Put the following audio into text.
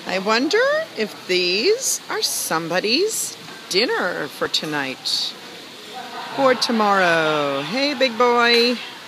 I wonder if these are somebody's dinner for tonight or tomorrow. Hey, big boy.